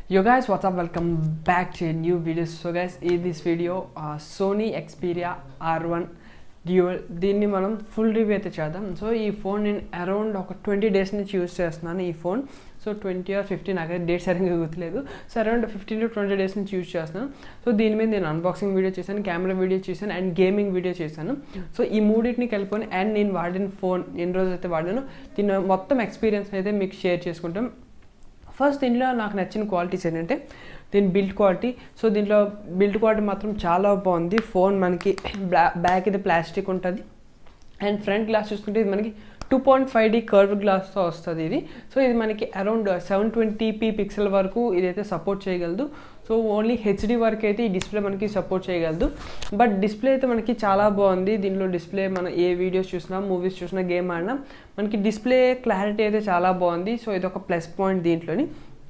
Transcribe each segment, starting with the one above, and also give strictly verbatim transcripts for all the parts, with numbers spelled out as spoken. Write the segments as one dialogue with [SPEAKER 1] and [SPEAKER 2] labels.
[SPEAKER 1] Yo guys, what's up? Welcome back to a new video. So guys, in this video uh, Sony Xperia R one Dual దీన్ని మనం full review అయితే చేద్దాం. So ఈ phone నేను around ఒక twenty days నుంచి use చేస్తున్నాను ఈ phone. So twenty or fifteen నాకైతే డేట్ సరిగ్గా గుర్తులేదు. So around fifteen to twenty days నుంచి యూస్ చేస్తున్నాను. సో దీని మీద నేను అన్బాక్సింగ్ వీడియో చేశాను, కెమెరా వీడియో చేశాను అండ్ గేమింగ్ వీడియో చేశాను. సో ఈ మూడింటిని కలుపుకొని అండ్ నేను వాడిన ఫోన్ ఎన్ని రోజులు అయితే వాడాను దీని మొత్తం ఎక్స్పీరియన్స్ అయితే మీకు షేర్ చేసుకుంటాం. ఫస్ట్ దీంట్లో నాకు నచ్చిన క్వాలిటీస్ ఏంటంటే దీని బిల్డ్ క్వాలిటీ. సో దీంట్లో బిల్డ్ క్వాలిటీ మాత్రం చాలా బాగుంది. ఫోన్ మనకి బ్లా బ్యాక్ ఇది ప్లాస్టిక్ ఉంటుంది అండ్ ఫ్రంట్ గ్లాస్ చూసుకుంటే ఇది మనకి two point five D curve గ్లాస్తో వస్తుంది ఇది. సో ఇది మనకి around seven twenty P pixel వరకు ఇదైతే సపోర్ట్ చేయగలదు. సో ఓన్లీ హెచ్డి వరకు అయితే ఈ డిస్ప్లే మనకి సపోర్ట్ చేయగలదు. బట్ డిస్ప్లే అయితే మనకి చాలా బాగుంది. దీనిలో డిస్ప్లే మనం ఏ వీడియోస్ చూసినా మూవీస్ చూసినా గేమ్ ఆడినా మనకి డిస్ప్లే క్లారిటీ అయితే చాలా బాగుంది. సో ఇది ఒక ప్లస్ పాయింట్ దీంట్లోని.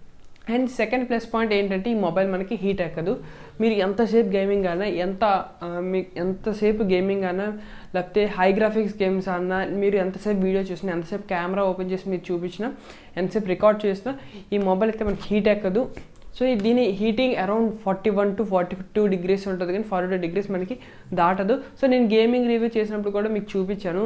[SPEAKER 1] అండ్ సెకండ్ ప్లస్ పాయింట్ ఏంటంటే ఈ మొబైల్ మనకి హీట్ ఎక్కదు. మీరు ఎంతసేపు గేమింగ్ ఆడినా ఎంత మీకు ఎంతసేపు గేమింగ్ ఆడినా లేకపోతే హై గ్రాఫిక్స్ గేమ్స్ ఆడినా మీరు ఎంతసేపు వీడియో చూసినా ఎంతసేపు కెమెరా ఓపెన్ చేసి మీరు చూపించినా ఎంతసేపు రికార్డ్ చేసినా ఈ మొబైల్ అయితే మనకి హీట్ ఎక్కదు. సో దీని heating around forty one to forty two degrees ఉంటుంది కానీ ఫార్టీ టూ డిగ్రీస్ మనకి దాటదు. సో నేను గేమింగ్ రివ్యూ చేసినప్పుడు కూడా మీకు చూపించాను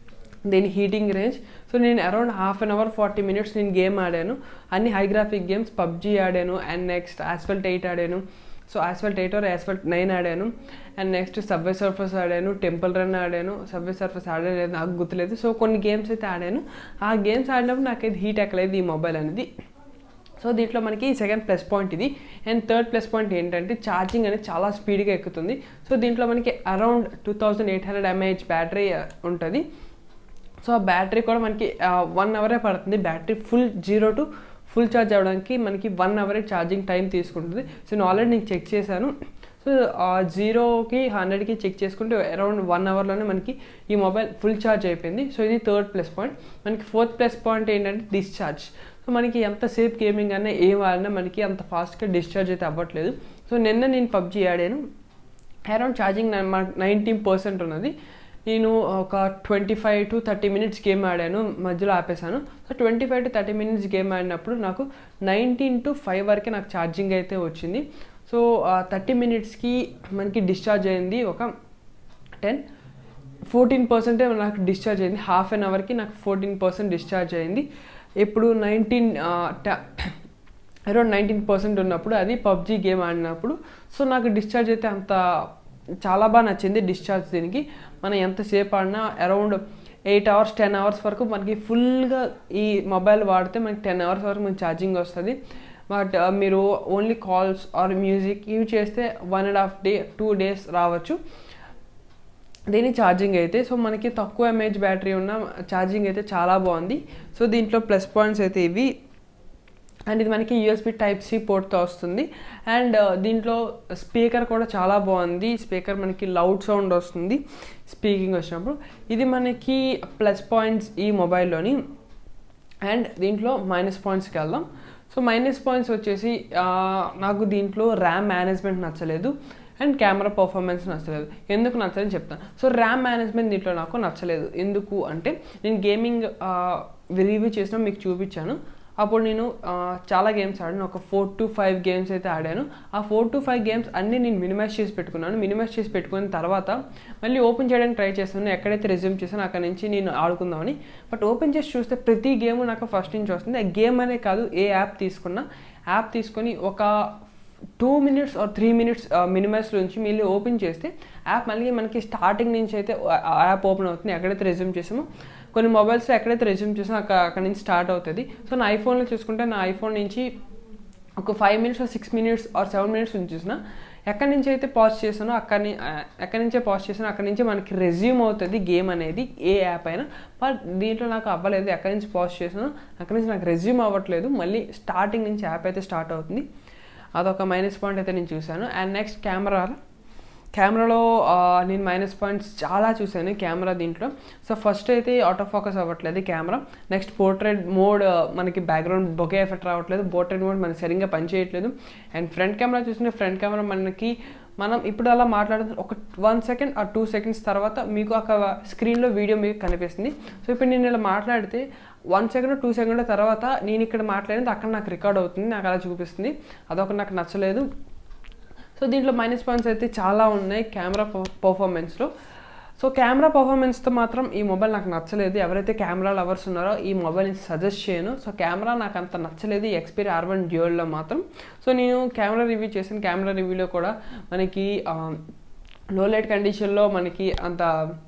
[SPEAKER 1] దీని హీటింగ్ రేంజ్. సో నేను around half an hour forty minutes నేను గేమ్ ఆడాను. అన్ని హై గ్రాఫిక్ గేమ్స్ పబ్జీ ఆడాను అండ్ నెక్స్ట్ యాస్ఫల్ట్ ఎయిట్ ఆడాను. So asphalt eight or asphalt nine ఆడాను అండ్ నెక్స్ట్ సబ్వే సర్ఫర్స్ ఆడాను, టెంపుల్ రన్ ఆడాను. సబ్వే సర్ఫర్స్ ఆడలేదు నాకు గుర్తులేదు. సో కొన్ని గేమ్స్ అయితే ఆడాను. ఆ గేమ్స్ ఆడినప్పుడు నాకైతే హీట్ ఎక్కలేదు ఈ మొబైల్ అనేది. సో దీంట్లో మనకి సెకండ్ ప్లస్ పాయింట్ ఇది. అండ్ థర్డ్ ప్లస్ పాయింట్ ఏంటంటే ఛార్జింగ్ అనేది చాలా స్పీడ్గా ఎక్కుతుంది. సో దీంట్లో మనకి around two thousand eight hundred mAh battery ఉంటుంది. సో ఆ బ్యాటరీ కూడా మనకి వన్ అవరే పడుతుంది. Battery full zero to full charge అవ్వడానికి మనకి వన్ అవరే ఛార్జింగ్ టైం తీసుకుంటుంది. సో నేను ఆల్రెడీ నేను చెక్ చేశాను. సో జీరోకి హండ్రెడ్కి చెక్ చేసుకుంటే అరౌండ్ వన్ అవర్లోనే మనకి ఈ మొబైల్ ఫుల్ ఛార్జ్ అయిపోయింది. సో ఇది థర్డ్ ప్లస్ పాయింట్. మనకి ఫోర్త్ ప్లస్ పాయింట్ ఏంటంటే డిశ్చార్జ్. సో మనకి ఎంతసేపు గేమింగ్ అయినా ఏం ఆడినా మనకి అంత ఫాస్ట్గా డిశ్చార్జ్ అయితే అవ్వట్లేదు. సో నిన్న నేను పబ్జీ ఆడాను. అరౌండ్ ఛార్జింగ్ నైన్టీన్ పర్సెంట్ ఉన్నది. నేను ఒక twenty five to thirty minutes game ఆడాను, మధ్యలో ఆపేసాను. So twenty five to thirty minutes game ఆడినప్పుడు నాకు నైన్టీన్ టు ఫైవ్ వరకే నాకు ఛార్జింగ్ అయితే వచ్చింది. సో థర్టీ మినిట్స్కి మనకి డిశ్చార్జ్ అయింది ఒక టెన్ ఫోర్టీన్ పర్సెంటే నాకు డిశ్చార్జ్ అయింది. హాఫ్ అన్ అవర్కి నాకు ఫోర్టీన్ పర్సెంట్ డిశ్చార్జ్ అయింది. ఇప్పుడు నైన్టీన్ అరౌండ్ నైన్టీన్ పర్సెంట్ ఉన్నప్పుడు అది పబ్జీ గేమ్ ఆడినప్పుడు. సో నాకు డిశ్చార్జ్ అయితే అంత చాలా బాగా నచ్చింది డిశ్చార్జ్. దీనికి మనం ఎంతసేపు ఆడినా around eight hours ten hours వరకు మనకి ఫుల్గా ఈ మొబైల్ వాడితే మనకి టెన్ అవర్స్ వరకు మనకి ఛార్జింగ్ వస్తుంది. బట్ మీరు ఓన్లీ కాల్స్ ఆర్ మ్యూజిక్ ఇవి చేస్తే one and half day two days రావచ్చు దీని ఛార్జింగ్ అయితే. సో మనకి తక్కువ ఎంఏహెచ్ బ్యాటరీ ఉన్న ఛార్జింగ్ అయితే చాలా బాగుంది. సో దీంట్లో ప్లస్ పాయింట్స్ అయితే ఇవి. అండ్ ఇది మనకి యూఎస్బి టైప్ సి పోర్ట్తో వస్తుంది. అండ్ దీంట్లో స్పీకర్ కూడా చాలా బాగుంది. స్పీకర్ మనకి లౌడ్ సౌండ్ వస్తుంది స్పీకింగ్ వచ్చినప్పుడు. ఇది మనకి ప్లస్ పాయింట్స్ ఈ మొబైల్లోని. అండ్ దీంట్లో మైనస్ పాయింట్స్కి వెళ్దాం. సో మైనస్ పాయింట్స్ వచ్చేసి నాకు దీంట్లో ర్యామ్ మేనేజ్మెంట్ నచ్చలేదు అండ్ కెమెరా పర్ఫార్మెన్స్ నచ్చలేదు. ఎందుకు నచ్చలేదని చెప్తాను. సో ర్యామ్ మేనేజ్మెంట్ దీంట్లో నాకు నచ్చలేదు. ఎందుకు అంటే నేను గేమింగ్ రివ్యూ చేసినా మీకు చూపించాను. అప్పుడు నేను చాలా గేమ్స్ ఆడాను. ఒక ఫోర్ టు ఫైవ్ గేమ్స్ అయితే ఆడాను. ఆ ఫోర్ టు ఫైవ్ గేమ్స్ అన్నీ నేను మినిమైజ్ చేసి పెట్టుకున్నాను. మినిమైజ్ చేసి పెట్టుకున్న తర్వాత మళ్ళీ ఓపెన్ చేయడానికి ట్రై చేస్తాను. ఎక్కడైతే రెజ్యూమ్ చేశానో అక్కడ నుంచి నేను ఆడుకుందామని. బట్ ఓపెన్ చేసి చూస్తే ప్రతి గేమ్ నాకు ఫస్ట్ నుంచి వస్తుంది. ఆ గేమ్ అనే కాదు, ఏ యాప్ తీసుకున్నా యాప్ తీసుకొని ఒక two minutes or three minutes minimize నుంచి మళ్ళీ ఓపెన్ చేస్తే యాప్ మళ్ళీ మనకి స్టార్టింగ్ నుంచి అయితే యాప్ ఓపెన్ అవుతుంది. ఎక్కడైతే రెజ్యూమ్ చేసామో కొన్ని మొబైల్స్లో ఎక్కడైతే రెజ్యూమ్ చేసామో అక్కడ అక్కడ నుంచి స్టార్ట్ అవుతుంది. సో నా ఐఫోన్లో చూసుకుంటే నా ఐఫోన్ నుంచి ఒక five minutes or six minutes or seven minutes నుంచి చూసిన ఎక్కడి నుంచి అయితే పాజ్ చేసానో అక్కడి ఎక్కడి నుంచే పాజ్ చేసానో అక్కడి నుంచి మనకి రెజ్యూమ్ అవుతుంది గేమ్ అనేది ఏ యాప్ అయినా. బట్ దీంట్లో నాకు అవ్వలేదు. ఎక్కడి నుంచి పాజ్ చేసానో అక్కడి నుంచి నాకు రెజ్యూమ్ అవ్వట్లేదు. మళ్ళీ స్టార్టింగ్ నుంచి యాప్ అయితే స్టార్ట్ అవుతుంది. అదొక మైనస్ పాయింట్ అయితే నేను చూశాను. అండ్ నెక్స్ట్ కెమెరా కెమెరాలో నేను మైనస్ పాయింట్స్ చాలా చూశాను కెమెరా దీంట్లో. సో ఫస్ట్ అయితే ఆటో ఫోకస్ అవ్వట్లేదు కెమెరా. నెక్స్ట్ పోర్ట్రేట్ మోడ్ మనకి బ్యాక్గ్రౌండ్ బొకే ఎఫెక్ట్ రావట్లేదు. పోర్ట్రేట్ మోడ్ మనకి సరిగ్గా పనిచేయట్లేదు. అండ్ ఫ్రంట్ కెమెరా చూస్తుంటే ఫ్రంట్ కెమెరా మనకి మనం ఇప్పుడు అలా మాట్లాడుతున్న ఒక వన్ సెకండ్ ఆ టూ సెకండ్స్ తర్వాత మీకు ఒక స్క్రీన్లో వీడియో మీకు కనిపిస్తుంది. సో ఇప్పుడు నేను ఇలా మాట్లాడితే వన్ సెకండ్ టూ సెకండ్ తర్వాత నేను ఇక్కడ మాట్లాడింది అక్కడ నాకు రికార్డ్ అవుతుంది, నాకు అలా చూపిస్తుంది. అదొక నాకు నచ్చలేదు. సో దీంట్లో మైనస్ పాయింట్స్ అయితే చాలా ఉన్నాయి కెమెరా పర్ఫార్మెన్స్లో. సో కెమెరా పర్ఫార్మెన్స్తో మాత్రం ఈ మొబైల్ నాకు నచ్చలేదు. ఎవరైతే కెమెరా లవర్స్ ఉన్నారో ఈ మొబైల్ని సజెస్ట్ చేయను. సో కెమెరా నాకు అంత నచ్చలేదు ఈ ఎక్స్పీరియా ఆర్ వన్ డ్యూయల్లో మాత్రం. సో నేను కెమెరా రివ్యూ చేసిన కెమెరా రివ్యూలో కూడా మనకి లో లైట్ కండిషన్లో మనకి అంత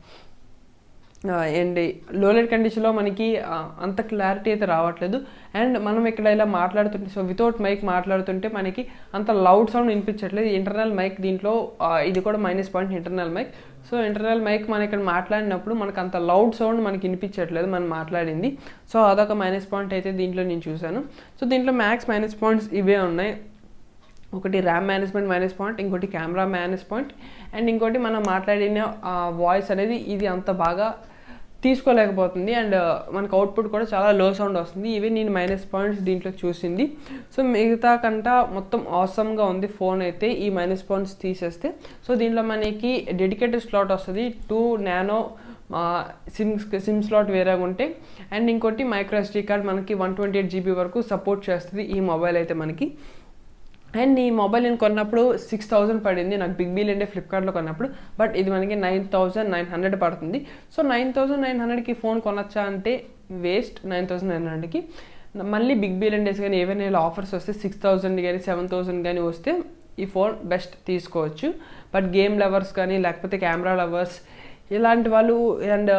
[SPEAKER 1] ఏంటి లో లైట్ కండిషన్లో మనకి అంత క్లారిటీ అయితే రావట్లేదు. అండ్ మనం ఇక్కడ ఇలా మాట్లాడుతుంటే సో వితౌట్ మైక్ మాట్లాడుతుంటే మనకి అంత లౌడ్ సౌండ్ వినిపించట్లేదు. ఇంటర్నల్ మైక్ దీంట్లో ఇది కూడా minus point internal mic. So internal mic మనం ఇక్కడ మాట్లాడినప్పుడు మనకు అంత లౌడ్ సౌండ్ మనకి వినిపించట్లేదు మనం మాట్లాడింది. సో అదొక మైనస్ పాయింట్ అయితే దీంట్లో నేను చూశాను. సో దీంట్లో మ్యాక్స్ మైనస్ పాయింట్స్ ఇవే ఉన్నాయి. ఒకటి ర్యామ్ మేనేజ్మెంట్ మైనస్ పాయింట్, ఇంకోటి కెమెరా మైనస్ పాయింట్, అండ్ ఇంకోటి మనం మాట్లాడిన వాయిస్ అనేది ఇది అంత బాగా తీసుకోలేకపోతుంది. అండ్ మనకు అవుట్పుట్ కూడా చాలా లో సౌండ్ వస్తుంది. ఇవి నేను మైనస్ పాయింట్స్ దీంట్లో చూసింది. సో మిగతా కంట మొత్తం ఆసమ్గా ఉంది ఫోన్ అయితే ఈ మైనస్ పాయింట్స్ తీసేస్తే. సో దీంట్లో మనకి డెడికేటెడ్ స్లాట్ వస్తుంది, two nano SIM SIM slot వేరేగా ఉంటే, అండ్ ఇంకోటి మైక్రో ఎస్డీ కార్డ్ మనకి వన్ ట్వంటీ ఎయిట్ జీబీ వరకు సపోర్ట్ చేస్తుంది ఈ మొబైల్ అయితే మనకి. అండ్ ఈ మొబైల్ నేను కొన్నప్పుడు సిక్స్ థౌజండ్ పడింది నాకు బిగ్ బిల్ అంటే ఫ్లిప్కార్ట్లో కొన్నప్పుడు. బట్ ఇది మనకి నైన్ థౌజండ్ నైన్ హండ్రెడ్ పడుతుంది. సో నైన్ థౌజండ్ నైన్ హండ్రెడ్కి ఫోన్ కొనొచ్చా అంటే వేస్ట్. నైన్ థౌజండ్ నైన్ హండ్రెడ్కి మళ్ళీ బిగ్ బిల్ డేస్ కానీ ఏవైనా ఇలా ఆఫర్స్ వస్తే సిక్స్ థౌజండ్ కానీ సెవెన్ థౌజండ్ కానీ వస్తే ఈ ఫోన్ బెస్ట్ తీసుకోవచ్చు. బట్ గేమ్ లవర్స్ కానీ లేకపోతే కెమెరా లవర్స్ ఇలాంటి వాళ్ళు అండ్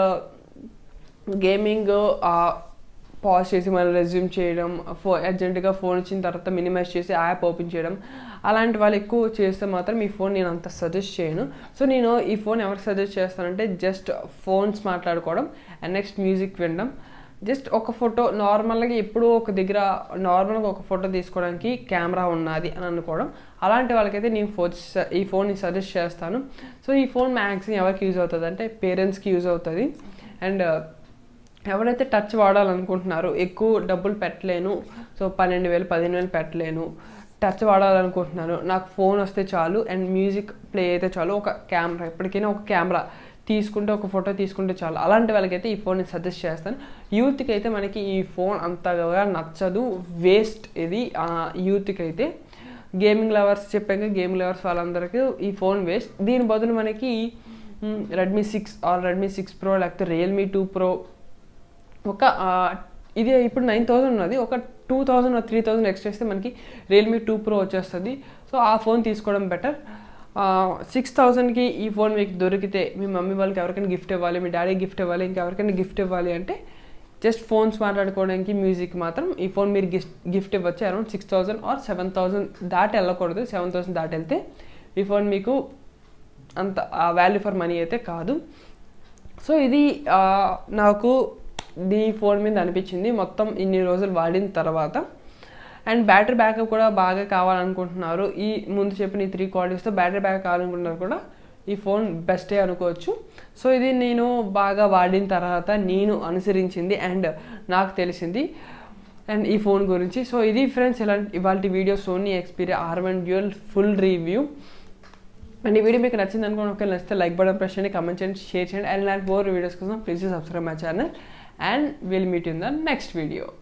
[SPEAKER 1] గేమింగ్ పాజ్ చేసి మళ్ళీ రెజ్యూమ్ చేయడం, ఫో అర్జెంటుగా ఫోన్ వచ్చిన తర్వాత మినిమైజ్ చేసి యాప్ ఓపెన్ చేయడం, అలాంటి వాళ్ళు ఎక్కువ చేస్తే మాత్రం ఈ ఫోన్ నేను అంత సజెస్ట్ చేయను. సో నేను ఈ ఫోన్ ఎవరికి సజెస్ట్ చేస్తానంటే జస్ట్ ఫోన్స్ మాట్లాడుకోవడం అండ్ నెక్స్ట్ మ్యూజిక్ వినడం, జస్ట్ ఒక ఫోటో నార్మల్గా ఎప్పుడూ ఒక దగ్గర నార్మల్గా ఒక ఫోటో తీసుకోవడానికి కెమెరా ఉన్నది అని అనుకోవడం, అలాంటి వాళ్ళకైతే నేను ఫోన్ ఈ ఫోన్ని సజెస్ట్ చేస్తాను. సో ఈ ఫోన్ మ్యాక్సిమం ఎవరికి యూజ్ అవుతుంది అంటే పేరెంట్స్కి యూజ్ అవుతుంది. అండ్ ఎవరైతే టచ్ వాడాలనుకుంటున్నారో ఎక్కువ డబ్బులు పెట్టలేను, సో పన్నెండు వేలు పదిహేను వేలు పెట్టలేను, టచ్ వాడాలనుకుంటున్నాను, నాకు ఫోన్ వస్తే చాలు అండ్ మ్యూజిక్ ప్లే అయితే చాలు, ఒక కెమెరా ఎప్పటికైనా ఒక కెమెరా తీసుకుంటే ఒక ఫోటో తీసుకుంటే చాలు, అలాంటి వాళ్ళకైతే ఈ ఫోన్ని సజెస్ట్ చేస్తాను. యూత్కి అయితే మనకి ఈ ఫోన్ అంతగా నచ్చదు, వేస్ట్ ఇది యూత్కి అయితే. గేమింగ్ లవర్స్ చెప్పాక గేమింగ్ లవర్స్ వాళ్ళందరికీ ఈ ఫోన్ వేస్ట్. దీని బదులు మనకి Redmi six or Redmi six pro లేకపోతే రియల్మీ టూ ప్రో ఒక ఇది ఇప్పుడు నైన్ థౌజండ్ ఉన్నది, ఒక two thousand three thousand extra ఇస్తే మనకి రియల్మీ టూ ప్రో వచ్చేస్తుంది. సో ఆ ఫోన్ తీసుకోవడం బెటర్. సిక్స్ థౌజండ్కి ఈ ఫోన్ మీకు దొరికితే మీ మమ్మీ వాళ్ళకి ఎవరికైనా గిఫ్ట్ ఇవ్వాలి, మీ డాడీకి గిఫ్ట్ ఇవ్వాలి, ఇంకెవరికైనా గిఫ్ట్ ఇవ్వాలి అంటే జస్ట్ ఫోన్స్ మాట్లాడుకోవడానికి మ్యూజిక్ మాత్రం ఈ ఫోన్ మీరు గిఫ్ట్ గిఫ్ట్ ఇవ్వచ్చు. Around six thousand or seven thousand దాటి వెళ్ళకూడదు. సెవెన్ థౌసండ్ దాటి వెళ్తే ఈ ఫోన్ మీకు అంత వాల్యూ ఫర్ మనీ అయితే కాదు. సో ఇది నాకు ఈ ఫోన్ మీద అనిపించింది మొత్తం ఇన్ని రోజులు వాడిన తర్వాత. అండ్ బ్యాటరీ బ్యాకప్ కూడా బాగా కావాలనుకుంటున్నారు, ఈ ముందు చెప్పిన ఈ త్రీ క్వాలిటీస్తో బ్యాటరీ బ్యాకప్ కావాలనుకుంటున్నారు కూడా ఈ ఫోన్ బెస్టే అనుకోవచ్చు. సో ఇది నేను బాగా వాడిన తర్వాత నేను అనుసరించింది అండ్ నాకు తెలిసింది అండ్ ఈ ఫోన్ గురించి. సో ఇది ఫ్రెండ్స్ ఇలా ఇవాళ video Sony Xperia R one dual full review. And ఈ వీడియో మీకు నచ్చింది అనుకోండి, ఒకవేళ నచ్చితే లైక్ బటన్ ప్రెస్ చేయండి, కమెంట్ చేయండి, షేర్ చేయండి. అండ్ ఇలాంటి మోర్ వీడియోస్ కోసం please subscribe my channel and we'll meet you in the next video.